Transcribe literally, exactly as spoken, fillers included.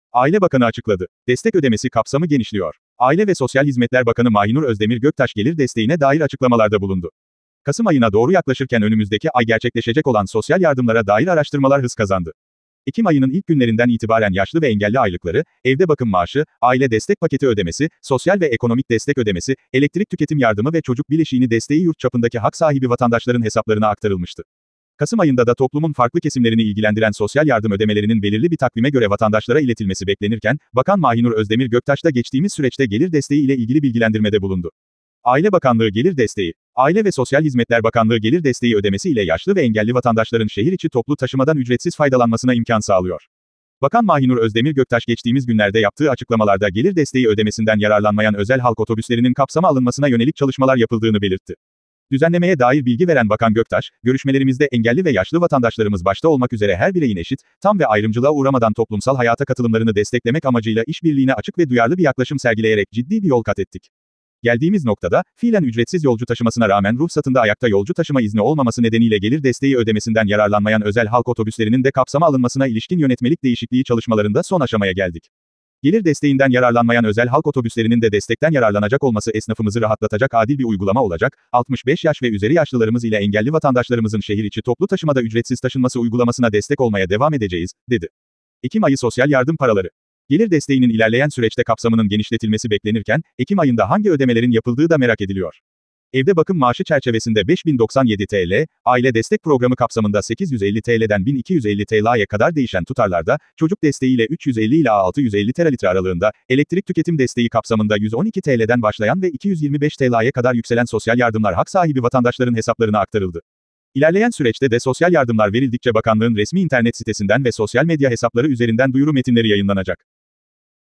Aile Bakanı açıkladı. Destek ödemesi kapsamı genişliyor. Aile ve Sosyal Hizmetler Bakanı Mahinur Özdemir Göktaş gelir desteğine dair açıklamalarda bulundu. Kasım ayına doğru yaklaşırken önümüzdeki ay gerçekleşecek olan sosyal yardımlara dair araştırmalar hız kazandı. Ekim ayının ilk günlerinden itibaren yaşlı ve engelli aylıkları, evde bakım maaşı, aile destek paketi ödemesi, sosyal ve ekonomik destek ödemesi, elektrik tüketim yardımı ve çocuk bileşiğini desteği yurt çapındaki hak sahibi vatandaşların hesaplarına aktarılmıştı. Kasım ayında da toplumun farklı kesimlerini ilgilendiren sosyal yardım ödemelerinin belirli bir takvime göre vatandaşlara iletilmesi beklenirken, Bakan Mahinur Özdemir Göktaş da geçtiğimiz süreçte gelir desteği ile ilgili bilgilendirmede bulundu. Aile Bakanlığı Gelir Desteği, Aile ve Sosyal Hizmetler Bakanlığı gelir desteği ödemesi ile yaşlı ve engelli vatandaşların şehir içi toplu taşımadan ücretsiz faydalanmasına imkan sağlıyor. Bakan Mahinur Özdemir Göktaş geçtiğimiz günlerde yaptığı açıklamalarda gelir desteği ödemesinden yararlanmayan özel halk otobüslerinin kapsama alınmasına yönelik çalışmalar yapıldığını belirtti. Düzenlemeye dair bilgi veren Bakan Göktaş, görüşmelerimizde engelli ve yaşlı vatandaşlarımız başta olmak üzere her bireyin eşit, tam ve ayrımcılığa uğramadan toplumsal hayata katılımlarını desteklemek amacıyla işbirliğine açık ve duyarlı bir yaklaşım sergileyerek ciddi bir yol kat ettik. Geldiğimiz noktada, fiilen ücretsiz yolcu taşımasına rağmen ruhsatında ayakta yolcu taşıma izni olmaması nedeniyle gelir desteği ödemesinden yararlanmayan özel halk otobüslerinin de kapsama alınmasına ilişkin yönetmelik değişikliği çalışmalarında son aşamaya geldik. Gelir desteğinden yararlanmayan özel halk otobüslerinin de destekten yararlanacak olması esnafımızı rahatlatacak adil bir uygulama olacak, altmış beş yaş ve üzeri yaşlılarımız ile engelli vatandaşlarımızın şehir içi toplu taşımada ücretsiz taşınması uygulamasına destek olmaya devam edeceğiz, dedi. Ekim ayı sosyal yardım paraları. Gelir desteğinin ilerleyen süreçte kapsamının genişletilmesi beklenirken, Ekim ayında hangi ödemelerin yapıldığı da merak ediliyor. Evde bakım maaşı çerçevesinde beş bin doksan yedi TL, aile destek programı kapsamında sekiz yüz elli TL'den bin iki yüz elli TL'ye kadar değişen tutarlarda, çocuk desteğiyle üç yüz elli ila altı yüz elli TL aralığında, elektrik tüketim desteği kapsamında yüz on iki TL'den başlayan ve iki yüz yirmi beş TL'ye kadar yükselen sosyal yardımlar hak sahibi vatandaşların hesaplarına aktarıldı. İlerleyen süreçte de sosyal yardımlar verildikçe bakanlığın resmi internet sitesinden ve sosyal medya hesapları üzerinden duyuru metinleri yayınlanacak.